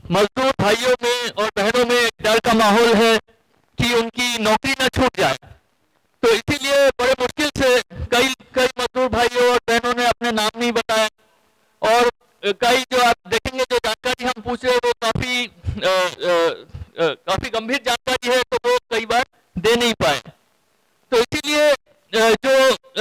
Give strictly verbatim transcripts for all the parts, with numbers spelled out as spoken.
मजदूर भाइयों में और बहनों में डर का माहौल है कि उनकी नौकरी न छूट जाए। तो इसीलिए बड़े मुश्किल से कई कई मजदूर भाइयों और बहनों ने अपने नाम नहीं बताया, और कई जो आप देखेंगे जो जानकारी हम पूछ रहे हैं वो काफी आ, आ, आ, काफी गंभीर जानकारी है, तो वो कई बार दे नहीं पाए। तो इसीलिए जो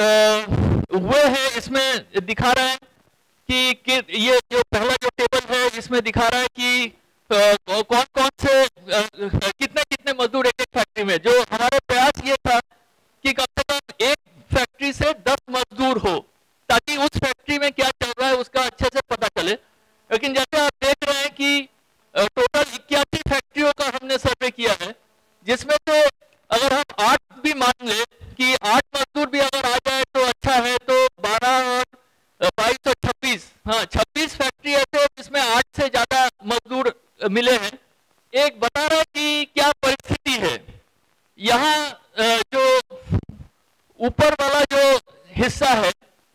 हुए हैं इसमें दिखा रहा है कि, कि ये जो पहला जो टेबल है इसमें दिखा रहा है कि आ, कौन कौन से आ, कितने कितने मजदूर एक एक फैक्ट्री में। जो हमारा प्रयास ये था कि कम से कम एक फैक्ट्री से दस मजदूर हो, ताकि उस फैक्ट्री में क्या चल रहा है उसका अच्छे से पता चले। लेकिन जैसे आप देख रहे हैं कि टोटल इक्यासी फैक्ट्रियों का हमने सर्वे किया है, जिसमें से अगर हम आठ भी मान ले कि आठ मजदूर भी अगर आ जाए तो अच्छा है, तो बारह और बाईस और छब्बीस, हाँ छब्बीस फैक्ट्री ऐसे जिसमें आठ से ज्यादा मजदूर मिले हैं। एक बता रहा है कि क्या परिस्थिति है। यहाँ जो ऊपर वाला जो हिस्सा है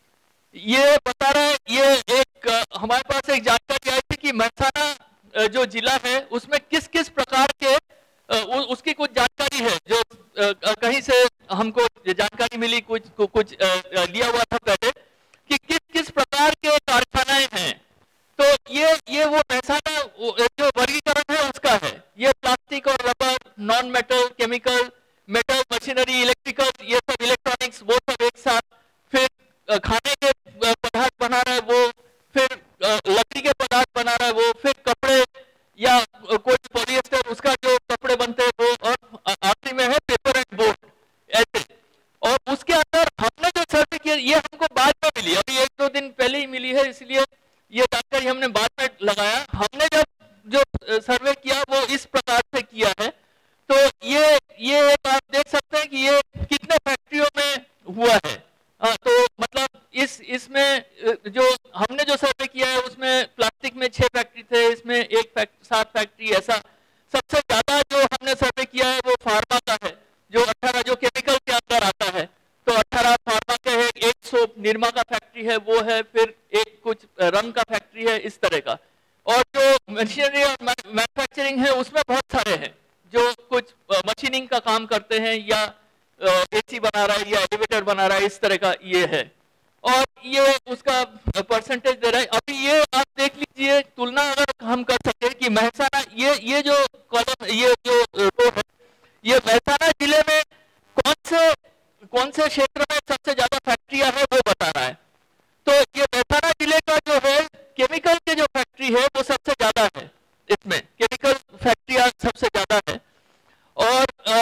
ये बता रहा है, ये एक हमारे पास एक जानकारी आई थी कि महसाना जो जिला है उसमें किस किस प्रकार के उसकी कुछ जानकारी है, जो कहीं से हमको जानकारी मिली, कुछ कुछ लिया हुआ था पहले, कि किस किस प्रकार के कारखानाएं हैं। तो ये ये वो महसाना जो वर्गीकरण है उसका है। ये प्लास्टिक और rubber, non metal, chemical, metal, machinery, electrical, ये सब इलेक्ट्रॉनिक्स, वो सब एक साथ। फिर खाने के पदार्थ बना रहा है वो, फिर लकड़ी के पदार्थ बना रहा है वो, फिर कपड़े या कोई पॉलिएस्टर उसका जो कपड़े बनते हैं वो, और आखिरी में है पेपर एंड बोर्ड ऐसे। और उसके अंदर हमने जो सर्वे किया ये हमको बाद में मिली, अभी एक दो दिन पहले ही मिली है, इसलिए ये जानकारी हमने बाद में लगाया। हमने जब जो सर्वे किया वो इस प्रकार से किया है। तो ये ये आप देख सकते हैं कि ये कितने फैक्ट्रियों में हुआ है। आ, तो मतलब इस इसमें जो हमने जो सर्वे किया है उसमें प्लास्टिक में छह फैक्ट्री थे, इसमें एक फैक्ट्री, सात फैक्ट्री ऐसा। सबसे ज्यादा जो हमने सर्वे किया है वो फार्मा का है, जो अठारह जो केमिकल के अंदर आता है, तो अठारह फार्मा के है, एक सोप निरमा का फैक्ट्री है वो है, फिर एक कुछ रंग का फैक्ट्री है, इस तरह का। और जो मशीनरी और मैन्युफैक्चरिंग है उसमें बहुत सारे हैं जो कुछ मशीनिंग का काम करते हैं, या एसी बना रहा है या एलिवेटर बना रहा है, इस तरह का ये है। और ये उसका परसेंटेज दे रहा है। अभी ये आप देख लीजिए, तुलना अगर हम कर सके कि महसाना, ये ये जो कॉलम, ये जो रो है, ये महसाना जिले में कौन से कौन से क्षेत्र में सबसे ज्यादा फैक्ट्रियां है वो बता रहा है। तो ये महसाना जिले का जो है केमिकल के जो फैक्ट्री है वो सबसे ज्यादा है, इसमें केमिकल फैक्ट्रियां सबसे ज्यादा है। और आ,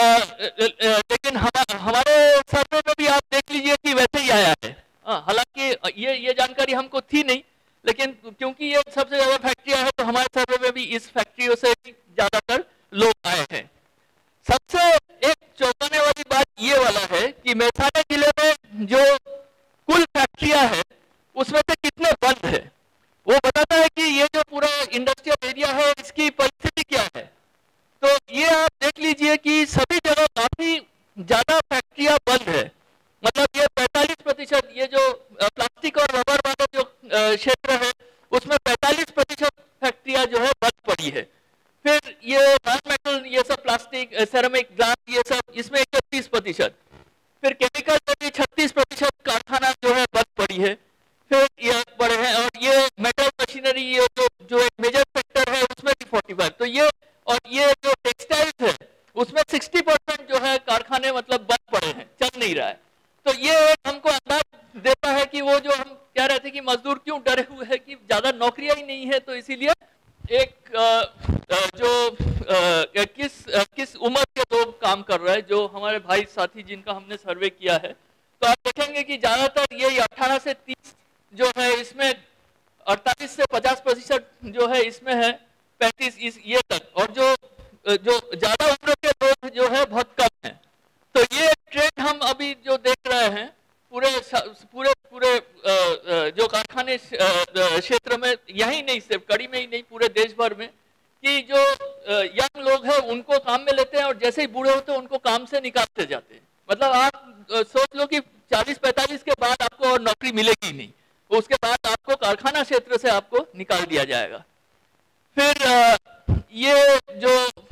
लेकिन हम, हमारे सर्वे में भी आप देख लीजिए कि वैसे ही आया है। हालांकि ये ये जानकारी हमको थी नहीं, लेकिन क्योंकि ये सबसे ज्यादा फैक्ट्रियां है तो हमारे सर्वे में भी इस फैक्ट्रियों से ज्यादातर लोग आए हैं। सबसे एक चौंकाने वाली बात ये वाला है कि महसाना जिले में जो कुल फैक्ट्रियां है उसमें से कितने बंद है। वो बताता है कि ये जो पूरा इंडस्ट्रियल एरिया है इसकी परिस्थिति क्या है। तो ये आप देख लीजिए कि सभी जगह काफी ज्यादा फैक्ट्रियां बंद है। मतलब ये पैंतालीस प्रतिशत, ये जो प्लास्टिक और रबर वाला जो क्षेत्र है उसमें पैंतालीस प्रतिशत फैक्ट्रियां जो है बंद पड़ी है। फिर ये नॉन मेटल, ये सब प्लास्टिक, सेरेमिक, ग्लास, ये सब, इसमें इकतीस प्रतिशत। फिर केमिकल में भी छत्तीस प्रतिशत कारखाना जो है बंद पड़ी है। फिर ये बड़े हैं, और ये मेटल मशीनरी, ये जो जो एक मेजर सेक्टर है उसमें भी फोर्टी फाइव। तो ये, और ये जो टेक्सटाइल्स है उसमें साठ परसेंट जो है कारखाने मतलब बंद पड़े हैं, चल नहीं रहा है। तो ये हमको अंदाज देता है कि वो जो हम कह रहे थे कि मजदूर क्यों डरे हुए हैं कि ज्यादा नौकरियां ही नहीं है, तो इसीलिए एक आ, आ, जो आ, किस आ, किस उम्र के लोग काम कर रहे हैं, जो हमारे भाई साथी जिनका हमने सर्वे किया है, तो आप देखेंगे कि ज्यादातर ये अठारह से तीस जो है, इसमें अड़तालीस से पचास प्रतिशत जो है इसमें है, पैंतीस इस ये तक, और जो जो ज्यादा उम्र के लोग जो है बहुत कम है। तो ये ट्रेंड हम अभी जो देख रहे हैं पूरे पूरे पूरे जो कारखाने क्षेत्र में, यही नहीं सिर्फ कड़ी में ही नहीं, पूरे देश भर में, कि जो यंग लोग हैं उनको काम में लेते हैं और जैसे ही बूढ़े होते हैं उनको काम से निकालते जाते हैं। मतलब आप सोच लो कि चालीस पैंतालीस के बाद आपको और नौकरी मिलेगी नहीं, उसके बाद आपको कारखाना क्षेत्र से आपको निकाल दिया जाएगा। फिर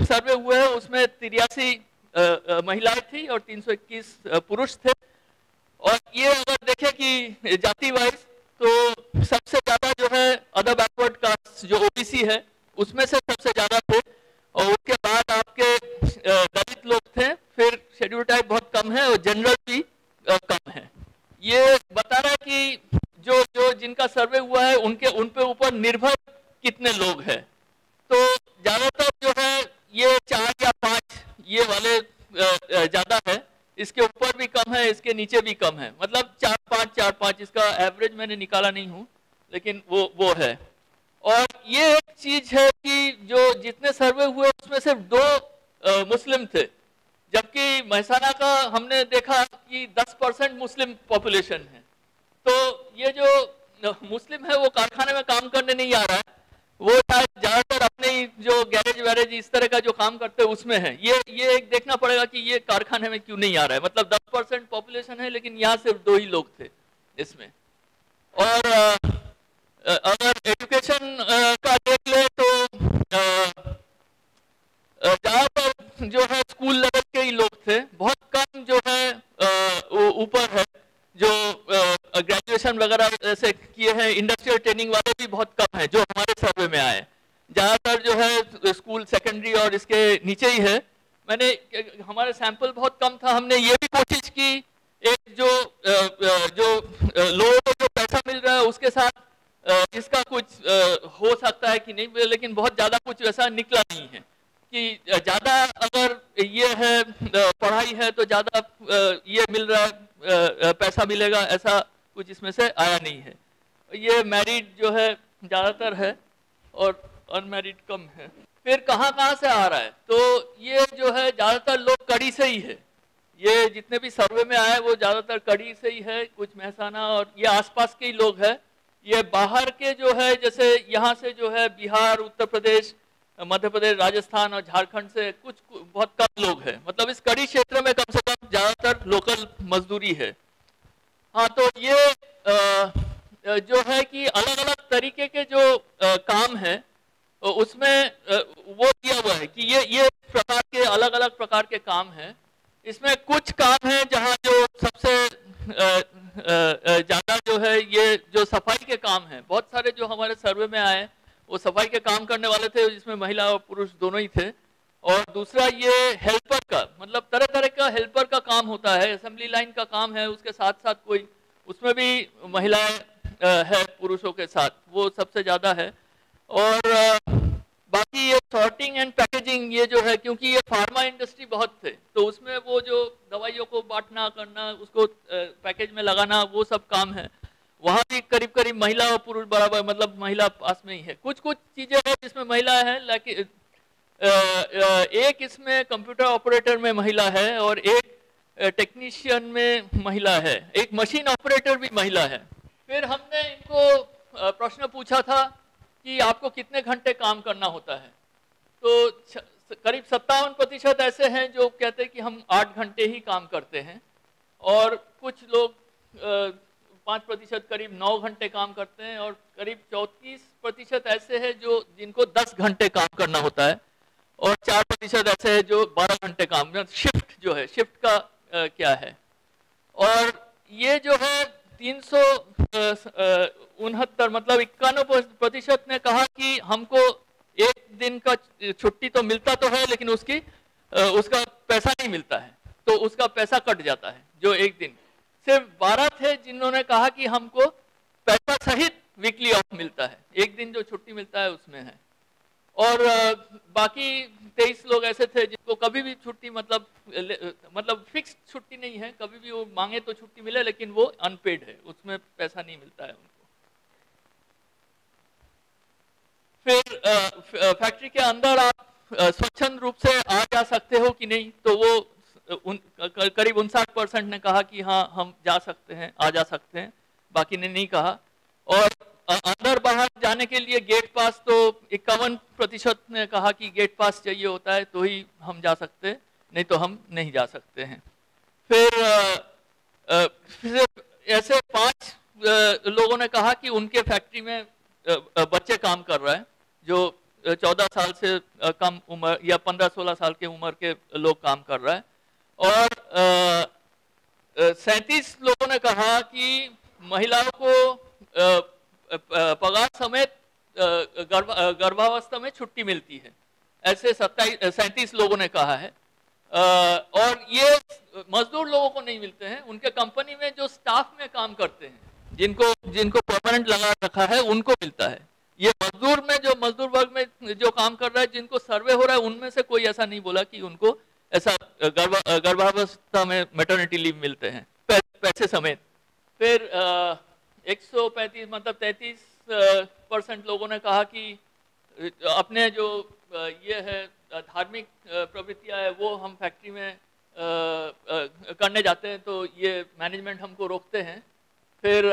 सर्वे हुए हैं उसमें तिरासी महिलाएं थी और तीन सौ इक्कीस पुरुष थे। और ये अगर देखें कि जाति वाइज तो सबसे ज्यादा जो है अदर बैकवर्ड कास्ट जो ओबीसी है उसमें से सबसे ज्यादा थे, और उसके बाद आपके दलित लोग थे, फिर शेड्यूल टाइप बहुत कम है और जनरल भी कम है। ये बता रहा है कि जो जो जिनका सर्वे हुआ है उनके उन पे ऊपर निर्भर कितने लोग हैं। तो ज्यादातर जो है ये चार या पांच ये वाले ज्यादा है, इसके ऊपर भी कम है, इसके नीचे भी कम है, मतलब चार पांच चार पांच, इसका एवरेज मैंने निकाला नहीं हूं लेकिन वो वो है। और ये एक चीज है कि जो जितने सर्वे हुए उसमें सिर्फ दो आ, मुस्लिम थे, जबकि महसाना का हमने देखा कि दस परसेंट मुस्लिम पॉपुलेशन है। तो ये जो मुस्लिम है वो कारखाने में काम करने नहीं आ रहा है, वो शायद ज्यादातर अपने जो गैरेज वैरेज इस तरह का जो काम करते हैं उसमें है। ये ये एक देखना पड़ेगा कि ये कारखाने में क्यों नहीं आ रहा है, मतलब दस परसेंट पॉपुलेशन है लेकिन यहाँ सिर्फ दो ही लोग थे इसमें। और अगर एजुकेशन का देख ले तो ज्यादातर जो है स्कूल लेवल के ही लोग थे, बहुत कम जो है ऊपर है जो ग्रेजुएशन वगैरह ऐसे किए हैं। इंडस्ट्रियल ट्रेनिंग वाले भी बहुत कम है जो हमारे सर्वे में आए, ज्यादातर जो है स्कूल सेकेंडरी और इसके नीचे ही है। मैंने हमारे सैंपल बहुत कम था, हमने ये भी कोशिश की एक जो जो लोगों को जो पैसा मिल रहा है उसके साथ इसका कुछ हो सकता है कि नहीं, लेकिन बहुत ज्यादा कुछ वैसा निकला नहीं है कि ज्यादा अगर ये है पढ़ाई है तो ज्यादा ये मिल रहा है पैसा मिलेगा, ऐसा कुछ इसमें से आया नहीं है। ये मैरिड जो है ज्यादातर है और अनमैरिड कम है। फिर कहाँ कहाँ से आ रहा है, तो ये जो है ज्यादातर लोग कड़ी से ही है, ये जितने भी सर्वे में आए वो ज्यादातर कड़ी से ही है, कुछ महसाना और ये आसपास के ही लोग हैं। ये बाहर के जो है जैसे यहाँ से जो है बिहार, उत्तर प्रदेश, मध्य प्रदेश, राजस्थान और झारखंड से कुछ बहुत कम लोग हैं, मतलब इस कड़ी क्षेत्र में कम से कम ज्यादातर लोकल मजदूरी है। हाँ, तो ये आ, जो है कि अलग अलग तरीके के जो आ, काम है उसमें वो दिया हुआ है कि ये ये प्रकार के अलग अलग प्रकार के काम हैं। इसमें कुछ काम है जहाँ जो सबसे ज्यादा जो है ये जो सफाई के काम है, बहुत सारे जो हमारे सर्वे में आए वो सफाई के काम करने वाले थे, जिसमें महिला और पुरुष दोनों ही थे। और दूसरा ये हेल्पर का, मतलब तरह तरह का हेल्पर का काम होता है, असेंबली लाइन का काम है, उसके साथ साथ कोई उसमें भी महिलाएं है पुरुषों के साथ, वो सबसे ज्यादा है। और बाकी ये सॉर्टिंग एंड पैकेजिंग ये जो है, क्योंकि ये फार्मा इंडस्ट्री बहुत थे तो उसमें वो जो दवाइयों को बांटना करना, उसको पैकेज में लगाना, वो सब काम है, वहाँ भी करीब करीब महिला और पुरुष बराबर, मतलब महिला पास में ही है। कुछ कुछ चीजें हैं जिसमें महिला है, लेकिन एक इसमें कंप्यूटर ऑपरेटर में महिला है और एक टेक्नीशियन में महिला है, एक मशीन ऑपरेटर भी महिला है। फिर हमने इनको प्रश्न पूछा था कि आपको कितने घंटे काम करना होता है, तो करीब सत्तावन प्रतिशत ऐसे हैं जो कहते हैं कि हम आठ घंटे ही काम करते हैं, और कुछ लोग पाँच प्रतिशत करीब नौ घंटे काम करते हैं, और करीब चौंतीस प्रतिशत ऐसे हैं जो जिनको दस घंटे काम करना होता है, और चार प्रतिशत ऐसे हैं जो बारह घंटे काम, शिफ्ट जो है, शिफ्ट का आ, क्या है। और ये जो है तीन सौ उनहत्तर मतलब इक्यानवे प्रतिशत ने कहा कि हमको एक दिन का छुट्टी तो मिलता तो है लेकिन उसकी उसका पैसा नहीं मिलता है, तो उसका पैसा कट जाता है जो एक दिन। सिर्फ बारह थे जिन्होंने कहा कि हमको पैसा सहित वीकली ऑफ मिलता है, एक दिन जो छुट्टी मिलता है उसमें है। और बाकी तेईस लोग ऐसे थे जिनको कभी भी छुट्टी मतलब मतलब फिक्स छुट्टी नहीं है, कभी भी वो मांगे तो छुट्टी मिले लेकिन वो अनपेड है, उसमें पैसा नहीं मिलता है उनको। फिर फैक्ट्री के अंदर आप स्वच्छंद रूप से आ जा सकते हो कि नहीं, तो वो उन करीब उनसाठ परसेंट ने कहा कि हाँ हम जा सकते हैं, आ जा सकते हैं, बाकी ने नहीं कहा। और अंदर बाहर जाने के लिए गेट पास तो इक्यावन प्रतिशत ने कहा कि गेट पास चाहिए होता है तो ही हम जा सकते हैं, नहीं तो हम नहीं जा सकते हैं। फिर, आ, फिर ऐसे पांच लोगों ने कहा कि उनके फैक्ट्री में बच्चे काम कर रहे हैं जो चौदह साल से कम उम्र या पंद्रह सोलह साल के उम्र के लोग काम कर रहा है। और सैंतीस लोगों ने कहा कि महिलाओं को पगार समेत गर्भ गर्भावस्था में छुट्टी मिलती है, ऐसे सत्ताईस सैंतीस लोगों ने कहा है। और ये मजदूर लोगों को नहीं मिलते हैं, उनके कंपनी में जो स्टाफ में काम करते हैं, जिनको जिनको परमानेंट लगा रखा है, उनको मिलता है। ये मजदूर में जो मजदूर वर्ग में जो काम कर रहा है, जिनको सर्वे हो रहा है, उनमें से कोई ऐसा नहीं बोला कि उनको ऐसा गर्भावस्था में मैटरनिटी लीव मिलते हैं पैसे समेत। फिर एक सौ पैंतीस मतलब तैंतीस परसेंट लोगों ने कहा कि अपने जो ये है धार्मिक प्रवृत्तियां है वो हम फैक्ट्री में आ, आ, करने जाते हैं, तो ये मैनेजमेंट हमको रोकते हैं। फिर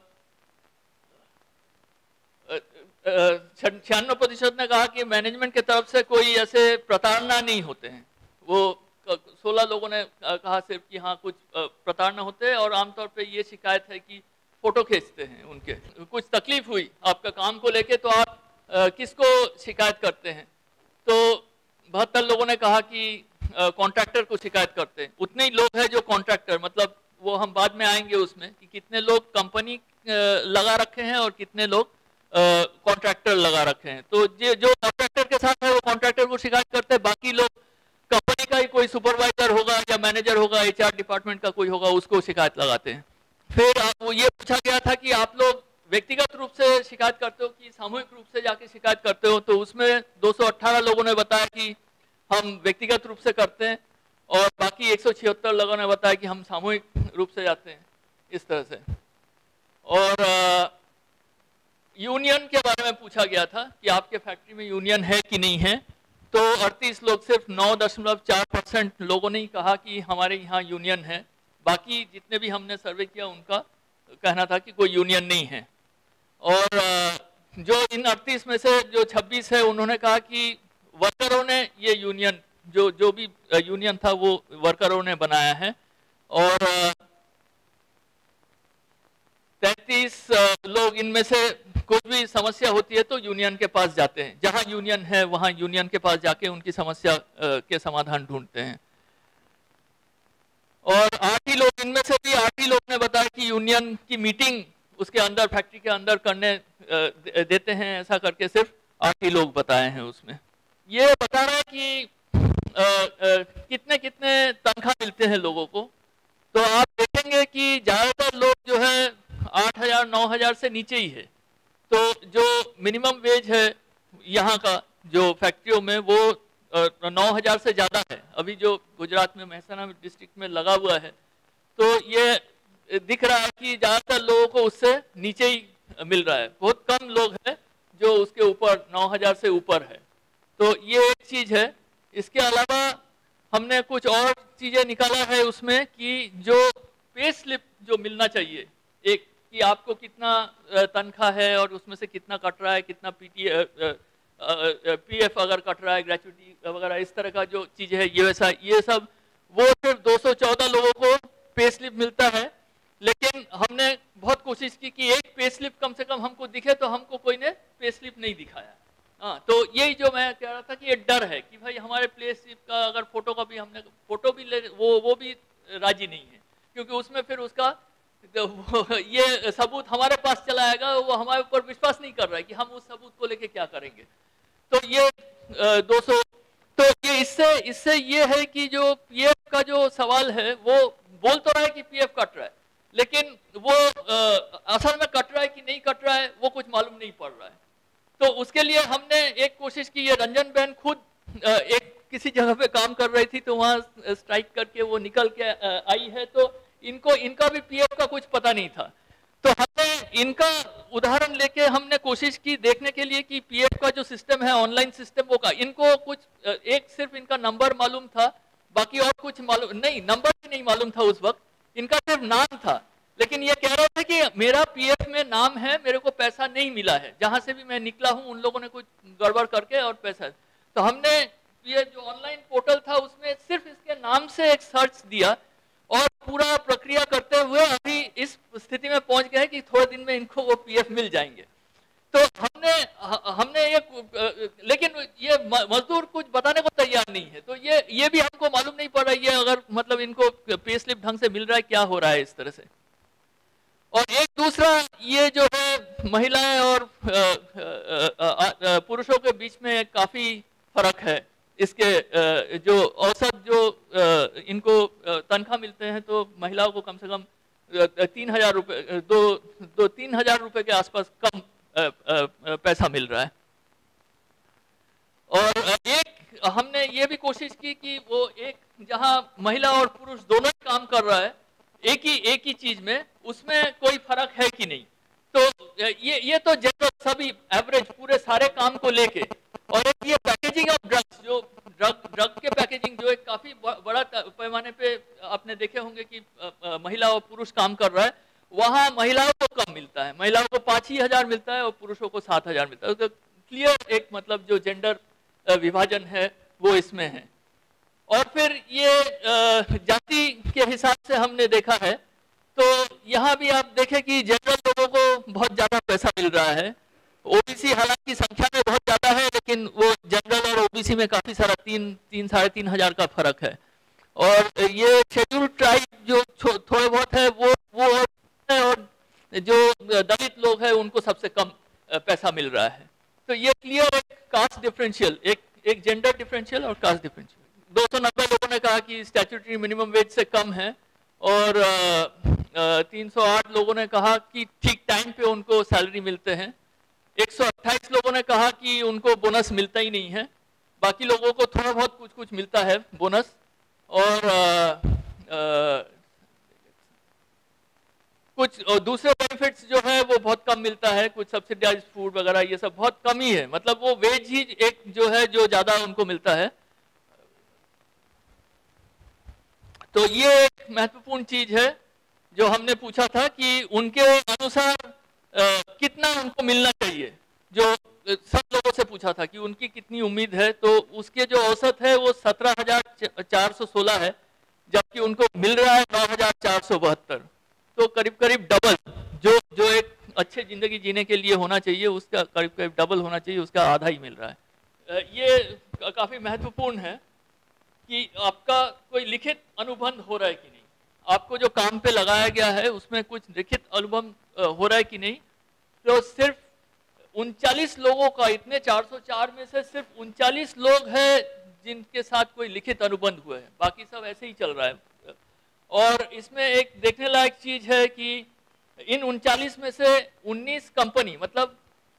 छियानवे प्रतिशत ने कहा कि मैनेजमेंट की तरफ से कोई ऐसे प्रताड़ना नहीं होते हैं। वो सोलह लोगों ने कहा सिर्फ कि हाँ कुछ प्रताड़ना होते हैं, और आमतौर पे ये शिकायत है कि फोटो खींचते हैं उनके। कुछ तकलीफ हुई आपका काम को लेके तो आप किसको शिकायत करते हैं? तो बहत्तर लोगों ने कहा कि कॉन्ट्रैक्टर को शिकायत करते हैं। उतने ही लोग हैं जो कॉन्ट्रैक्टर, मतलब वो हम बाद में आएंगे उसमें कि कितने लोग कंपनी लगा रखे हैं और कितने लोग कॉन्ट्रैक्टर लगा रखे हैं। तो जो जो कॉन्ट्रैक्टर के साथ है वो कॉन्ट्रैक्टर को शिकायत करते हैं, बाकी लोग कंपनी का ही कोई सुपरवाइजर होगा या मैनेजर होगा, एचआर डिपार्टमेंट का कोई होगा, उसको शिकायत लगाते हैं। फिर वो ये पूछा गया था कि आप लोग व्यक्तिगत रूप से शिकायत करते हो कि सामूहिक रूप से जाके शिकायत करते हो? तो उसमें दो सौ अठारह लोगों ने बताया कि हम व्यक्तिगत रूप से करते हैं, और बाकी एक सौ छिहत्तर लोगों ने बताया कि हम सामूहिक रूप से जाते हैं, इस तरह से। और यूनियन के बारे में पूछा गया था कि आपके फैक्ट्री में यूनियन है कि नहीं है। तो अड़तीस लोग, सिर्फ नौ दशमलव चार परसेंट लोगों ने कहा कि हमारे यहाँ यूनियन है। बाकी जितने भी हमने सर्वे किया उनका कहना था कि कोई यूनियन नहीं है। और जो इन अड़तीस में से जो छब्बीस है, उन्होंने कहा कि वर्करों ने ये यूनियन, जो जो भी यूनियन था वो वर्करों ने बनाया है। और तैंतीस लोग इनमें से कुछ भी समस्या होती है तो यूनियन के पास जाते हैं, जहां यूनियन है वहां यूनियन के पास जाके उनकी समस्या के समाधान ढूंढते हैं। और आठ ही लोग, इनमें से भी आठ ही लोग ने बताया कि यूनियन की मीटिंग उसके अंदर, फैक्ट्री के अंदर करने देते हैं। ऐसा करके सिर्फ आठ ही लोग बताए हैं उसमें। ये बता रहा है कि आ, आ, कितने कितने तनख्वाह मिलते हैं लोगों को। तो आप देखेंगे कि ज्यादातर लोग जो है आठ हजार नौ हजार से नीचे ही है। तो जो मिनिमम वेज है यहाँ का जो फैक्ट्रियों में, वो नौ हजार से ज्यादा है। अभी जो गुजरात में महसाना डिस्ट्रिक्ट में लगा हुआ है, तो ये दिख रहा है कि ज्यादातर लोगों को उससे नीचे ही मिल रहा है। बहुत कम लोग हैं जो उसके ऊपर नौ हजार से ऊपर है। तो ये एक चीज है। इसके अलावा हमने कुछ और चीजें निकाला है उसमें कि जो पे स्लिप जो मिलना चाहिए, एक कि आपको कितना तनख्वाह है और उसमें से कितना कट रहा है, कितना पीटी पीएफ अगर कट रहा है, ग्रेचुइटी वगैरह, इस तरह का जो चीज है, ये वैसा ये सब वो सिर्फ दो सौ चौदह लोगों को पे स्लिप मिलता है। लेकिन हमने बहुत कोशिश की कि एक पे स्लिप कम से कम हमको दिखे, तो हमको कोई ने पे स्लिप नहीं दिखाया। हाँ, तो यही जो मैं कह रहा था कि ये डर है कि भाई हमारे पे स्लिप का अगर फोटो का भी हमने फोटो भी ले, वो वो भी राजी नहीं है, क्योंकि उसमें फिर उसका तो ये सबूत हमारे पास चला आएगा, वो हमारे ऊपर विश्वास नहीं कर रहा है कि हम उस सबूत को लेके क्या करेंगे। तो ये दो सौ, तो ये इससे इससे ये है कि जो पीएफ का जो सवाल है वो बोल तो रहा है कि पीएफ कट रहा है, लेकिन वो आ, असल में कट रहा है कि नहीं कट रहा है वो कुछ मालूम नहीं पड़ रहा है। तो उसके लिए हमने एक कोशिश की। ये रंजन बहन खुद आ, एक किसी जगह पे काम कर रही थी, तो वहाँ स्ट्राइक करके वो निकल के आई है। तो इनको इनका भी पीएफ का कुछ पता नहीं था। तो हमने इनका उदाहरण लेके हमने कोशिश की देखने के लिए कि पीएफ का जो सिस्टम है, ऑनलाइन सिस्टम, वो का इनको कुछ एक सिर्फ इनका नंबर मालूम था, बाकी और कुछ मालूम नहीं, नंबर भी नहीं मालूम था उस वक्त, इनका सिर्फ नाम था। लेकिन ये कह रहे थे कि मेरा पीएफ में नाम है, मेरे को पैसा नहीं मिला है, जहां से भी मैं निकला हूं उन लोगों ने कुछ गड़बड़ करके और पैसा। तो हमने ये जो ऑनलाइन पोर्टल था उसमें सिर्फ इसके नाम से एक सर्च दिया, और पूरा प्रक्रिया करते हुए अभी इस स्थिति में पहुंच गए कि थोड़े दिन में इनको वो पीएफ मिल जाएंगे। तो हमने हमने ये, लेकिन ये मजदूर कुछ बताने को तैयार नहीं है, तो ये ये भी हमको मालूम नहीं पड़ रही है अगर मतलब इनको पे स्लिप ढंग से मिल रहा है, क्या हो रहा है इस तरह से। और एक दूसरा ये जो है महिलाएं और पुरुषों के बीच में काफी फर्क है। इसके जो औसत जो इनको तनख्वाह मिलते हैं, तो महिलाओं को कम से कम तीन हजार रुपये दो दो तीन हजार रुपये के आसपास कम पैसा मिल रहा है। और एक हमने ये भी कोशिश की कि वो एक जहां महिला और पुरुष दोनों काम कर रहा है एक ही एक ही चीज में, उसमें कोई फर्क है कि नहीं। तो ये ये तो जनरल सभी एवरेज पूरे सारे काम को लेके, और एक ये पैकेजिंग ऑफ ड्रग्स, जो ड्रग ड्रग के पैकेजिंग जो एक काफी बड़ा पैमाने पे आपने देखे होंगे कि महिला और पुरुष काम कर रहा है, वहां महिलाओं को कम मिलता है, महिलाओं को पांच ही हजार मिलता है और पुरुषों को सात हजार मिलता है। तो क्लियर एक मतलब जो जेंडर विभाजन है वो इसमें है। और फिर ये जाति के हिसाब से हमने देखा है, तो यहाँ भी आप देखें कि जनरल लोगों को बहुत ज्यादा पैसा मिल रहा है। ओबीसी हालांकि संख्या में बहुत ज्यादा है, लेकिन वो जनरल और ओबीसी में काफी सारा तीन तीन साढ़े तीन हजार का फर्क है। और ये शेड्यूल्ड ट्राइब जो थोड़े बहुत है वो वो है, और जो दलित लोग हैं उनको सबसे कम पैसा मिल रहा है। तो ये क्लियर एक कास्ट डिफरेंशियल, एक एक जेंडर डिफरेंशियल और कास्ट डिफरेंशियल। दो सौ नब्बे लोगों ने कहा कि स्टैट्यूटरी मिनिमम वेज से कम है, और तीन सौ आठ लोगों ने कहा कि ठीक टाइम पे उनको सैलरी मिलते हैं। एक सौ अट्ठाईस लोगों ने कहा कि उनको बोनस मिलता ही नहीं है, बाकी लोगों को थोड़ा बहुत कुछ कुछ मिलता है बोनस। और आ, आ, कुछ दूसरे बेनिफिट्स जो है वो बहुत कम मिलता है, कुछ सब्सिडाइज फूड वगैरह ये सब बहुत कम ही है, मतलब वो वेज ही एक जो है जो ज्यादा उनको मिलता है। तो ये एक महत्वपूर्ण चीज है जो हमने पूछा था कि उनके अनुसार आ, कितना उनको मिलना चाहिए। जो सब लोगों से पूछा था कि उनकी कितनी उम्मीद है, तो उसके जो औसत है वो सत्रह हजार चार सौ सोलह है, जबकि उनको मिल रहा है नौ हजार चार सौ बहत्तर। तो करीब करीब डबल, जो जो एक अच्छे जिंदगी जीने के लिए होना चाहिए उसका करीब करीब डबल होना चाहिए, उसका आधा ही मिल रहा है। ये काफी महत्वपूर्ण है कि आपका कोई लिखित अनुबंध हो रहा है कि नहीं, आपको जो काम पे लगाया गया है उसमें कुछ लिखित अनुबंध हो रहा है कि नहीं। तो सिर्फ उनचालीस लोगों का, इतने चार सौ चार में से सिर्फ उनचालीस लोग हैं जिनके साथ कोई लिखित अनुबंध हुए हैं, बाकी सब ऐसे ही चल रहा है। और इसमें एक देखने लायक चीज है कि इन उनचालीस में से उन्नीस कंपनी, मतलब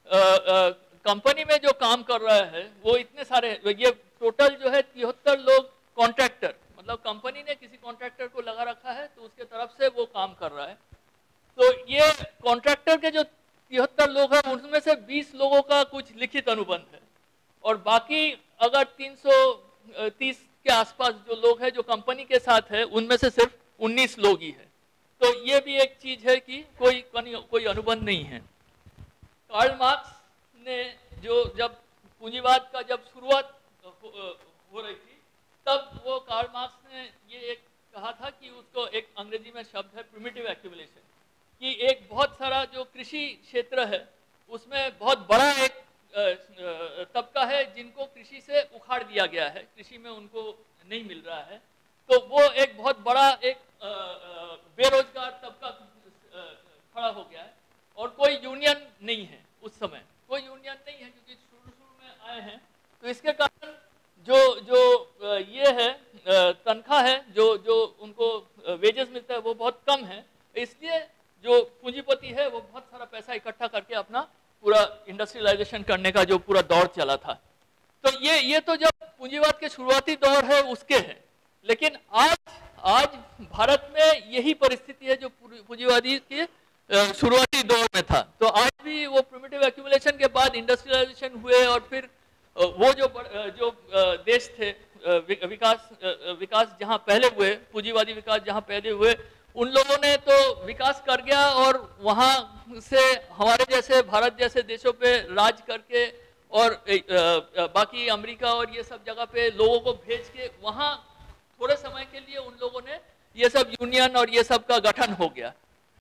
कंपनी में जो काम कर रहा है वो इतने सारे, ये टोटल जो है तिहत्तर लोग कॉन्ट्रैक्टर, मतलब कंपनी ने किसी कॉन्ट्रैक्टर को लगा रखा है तो उसके तरफ से वो काम कर रहा है। तो ये कॉन्ट्रैक्टर के जो तिहत्तर लोग हैं उनमें से बीस लोगों का कुछ लिखित अनुबंध है, और बाकी अगर तीन सौ तीस के आसपास जो लोग हैं जो कंपनी के साथ है उनमें से सिर्फ उन्नीस लोग ही है। तो ये भी एक चीज है कि कोई कोई अनुबंध नहीं है। कार्ल मार्क्स ने जो जब पूंजीवाद का जब शुरुआत हो, हो रही थी, तब वो कार्ल मार्क्स ने ये एक कहा था कि उसको एक अंग्रेजी में शब्द है प्रिमिटिव एक्यूमुलेशन, कि एक बहुत सारा जो कृषि क्षेत्र है उसमें बहुत बड़ा एक तबका है जिनको कृषि से उखाड़ दिया गया है, कृषि में उनको नहीं मिल रहा है। तो वो एक बहुत बड़ा एक बेरोजगार तबका खड़ा हो गया है, और कोई यूनियन नहीं है उस समय, कोई यूनियन नहीं है क्योंकि शुरू शुरू में आए हैं। तो इसके कारण जो जो ये है तनख्वाह है, जो जो उनको वेजेस मिलता है वो बहुत कम है, इसलिए जो पूंजीपति है वो बहुत सारा पैसा इकट्ठा करके अपना पूरा इंडस्ट्रियलाइजेशन करने का जो पूरा दौर चला था। तो ये ये तो जब पूंजीवाद के शुरुआती दौर है उसके है, लेकिन आज आज भारत में यही परिस्थिति है जो पूंजीवादी के शुरुआती दौर में था। तो आज भी वो प्रिमिटिव एक्यूमुलेशन के बाद इंडस्ट्रियलाइजेशन हुए, और फिर वो जो जो देश थे विकास विकास जहां पहले हुए, पूंजीवादी विकास जहां पहले हुए, उन लोगों ने तो विकास कर गया, और वहां से हमारे जैसे भारत जैसे देशों पे राज करके और बाकी अमेरिका और ये सब जगह पे लोगों को भेज के वहां थोड़े समय के लिए उन लोगों ने ये सब यूनियन और ये सब का गठन हो गया।